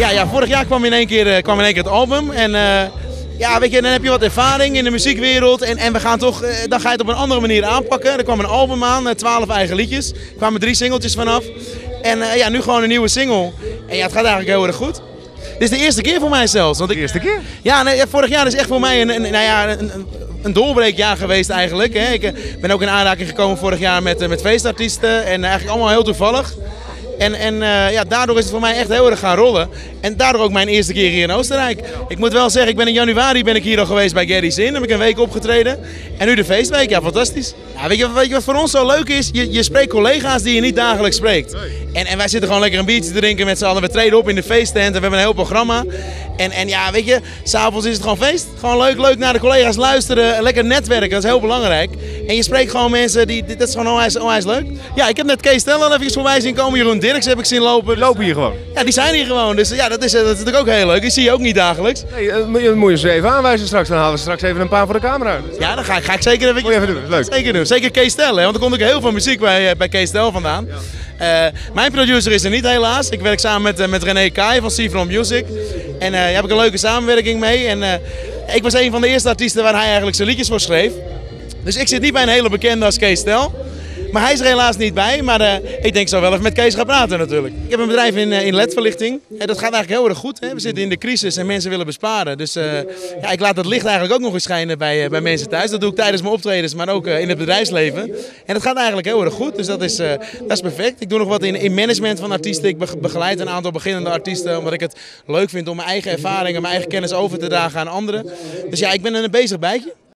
Ja, vorig jaar kwam in één keer het album. En ja, weet je, dan heb je wat ervaring in de muziekwereld. En we gaan toch, dan ga je het op een andere manier aanpakken. Er kwam een album aan, 12 eigen liedjes. Er kwamen 3 singeltjes vanaf. En ja, nu gewoon een nieuwe single. En ja, het gaat eigenlijk heel erg goed. Dit is de eerste keer voor mij zelfs. Want De eerste keer? Ja, nee, vorig jaar is echt voor mij een doorbreekjaar geweest eigenlijk. Hè. Ik ben ook in aanraking gekomen vorig jaar met feestartiesten. En eigenlijk allemaal heel toevallig. En ja, daardoor is het voor mij echt heel erg gaan rollen. En daardoor ook mijn eerste keer hier in Oostenrijk. Ik moet wel zeggen, in januari ben ik hier al geweest bij Gerry's Inn. Heb ik een week opgetreden. En nu de feestweek, ja, fantastisch. Ja, weet je wat voor ons zo leuk is? Je spreekt collega's die je niet dagelijks spreekt. En wij zitten gewoon lekker een biertje te drinken met z'n allen. We treden op in de feesttent en we hebben een heel programma. En ja, weet je, s'avonds is het gewoon feest. Gewoon leuk naar de collega's luisteren, lekker netwerken, dat is heel belangrijk. En je spreekt gewoon mensen, dat is gewoon onwijs leuk. Ja, ik heb net Kees Tel al even voorbij zien komen, Jeroen Dirks heb ik zien lopen. Die lopen hier gewoon? Ja, die zijn hier gewoon, dus ja, dat is natuurlijk ook heel leuk. Die zie je ook niet dagelijks. Nee, moet je ze even aanwijzen straks, dan halen we straks even een paar voor de camera. Ja, dat ga ik zeker even, Moet je even doen, leuk. Zeker doen. Zeker Kees Tel, hè, want er komt ook heel veel muziek bij Kees Tel vandaan. Mijn producer is er niet helaas. Ik werk samen met René Kai van Cifron Music. En daar heb ik een leuke samenwerking mee. En ik was een van de eerste artiesten waar hij eigenlijk zijn liedjes voor schreef. Dus ik zit niet bij een hele bekende als Kees Tel. Maar hij is er helaas niet bij. Maar ik denk zo wel even met Kees gaan praten natuurlijk. Ik heb een bedrijf in LED-verlichting. Dat gaat eigenlijk heel erg goed. Hè. We zitten in de crisis en mensen willen besparen. Dus ja, ik laat het licht eigenlijk ook nog eens schijnen bij mensen thuis. Dat doe ik tijdens mijn optredens, maar ook in het bedrijfsleven. En dat gaat eigenlijk heel erg goed. Dus dat is perfect. Ik doe nog wat in management van artiesten. Ik begeleid een aantal beginnende artiesten. Omdat ik het leuk vind om mijn eigen ervaringen, mijn eigen kennis over te dragen aan anderen. Dus ja, ik ben een bezig bijtje.